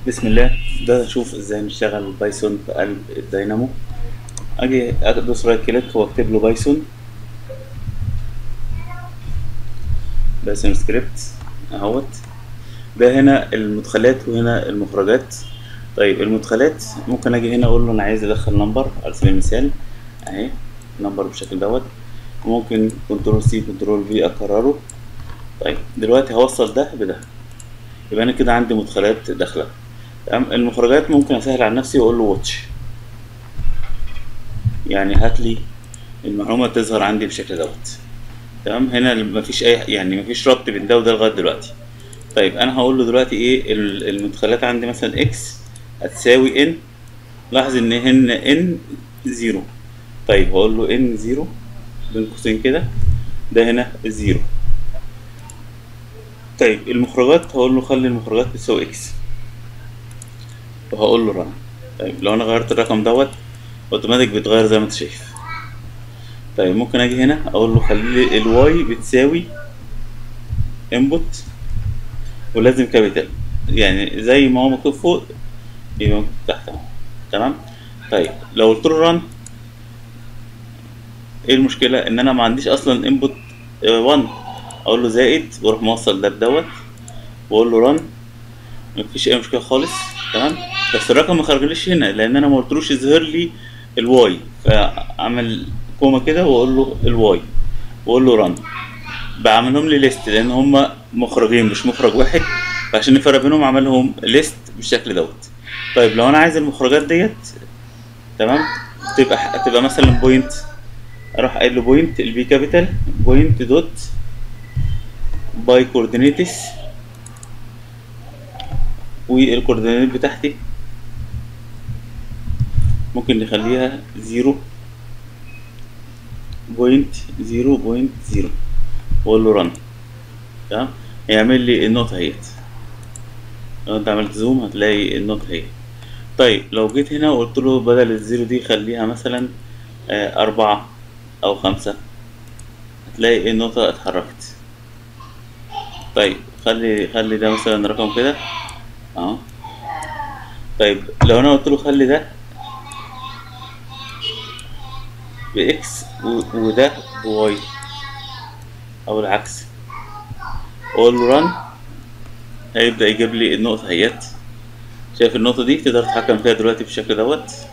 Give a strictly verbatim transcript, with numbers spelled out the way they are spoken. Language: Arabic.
بسم الله. ده اشوف ازاي نشتغل بايثون في قلب الداينامو. اجي ادوس رايت كليك واكتب له بايثون بايثون سكريبت اهوت. ده هنا المدخلات وهنا المخرجات. طيب المدخلات ممكن اجي هنا اقول له انا عايز ادخل نمبر على سبيل المثال اهي، نمبر بالشكل دوت. ممكن كنترول سي كنترول في اكرره. طيب دلوقتي هوصل ده بده، يبقى انا كده عندي مدخلات داخله. تمام. المخرجات ممكن اسهل على نفسي واقول له واتش، يعني هات لي المعلومه تظهر عندي بالشكل دوت. تمام. هنا مفيش اي يعني مفيش ربط بين ده وده لغايه دلوقتي. طيب انا هقول له دلوقتي ايه ال- المدخلات عندي مثلا اكس هتساوي ان. لاحظ ان هنا ان زيرو. طيب هقول له ان زيرو بين قوسين كده، ده هنا زيرو. طيب المخرجات هقول له خلي المخرجات بتساوي اكس وهقول له رن. طيب لو انا غيرت الرقم دوت اوتوماتيك بيتغير زي ما انت شايف. طيب ممكن اجي هنا اقول له خلي لي الواي بتساوي انبوت ولازم كابيتال، يعني زي ما هو مكتوب فوق يبقى مكتوب تحت اهو. تمام. طيب لو قلت له ران، ايه المشكله؟ ان انا ما عنديش اصلا انبوت واحد. اقول له زائد واروح موصل ده بدوت واقول له ران، مفيش اي مشكله خالص. تمام. بس الرقم ما خرجليش هنا لان انا ما قلتلوش يظهر لي الواي، فاعمل كوما كده واقول له الواي واقول له ران. بعملهم لي ليست لان هم مخرجين مش مخرج واحد، فعشان نفرق بينهم عملهم ليست بالشكل دوت. طيب لو انا عايز المخرجات ديت، تمام، تبقى تبقى مثلا بوينت، اروح قايل له بوينت البي كابيتال بوينت دوت باي كوردينيتس، والكوردينيت بتاعتي ممكن نخليها زيرو بوينت زيرو بوينت زيرو واقول له رن. تمام. هيعمل لي النقطة اهيت. لو انت عملت زوم هتلاقي النقطة اهي. طيب لو جيت هنا وقلت له بدل الزيرو دي خليها مثلا آه، أربعة أو خمسة، هتلاقي النقطة اتحركت. طيب خلي خلي ده مثلا رقم كده اهو. طيب لو انا قلت له خلي ده باكس و- وده بواي او العكس، اقول له ران، هيبدأ يجيب لي النقطة اهيت. شايف النقطة دي تقدر تتحكم فيها دلوقتي بالشكل دوت.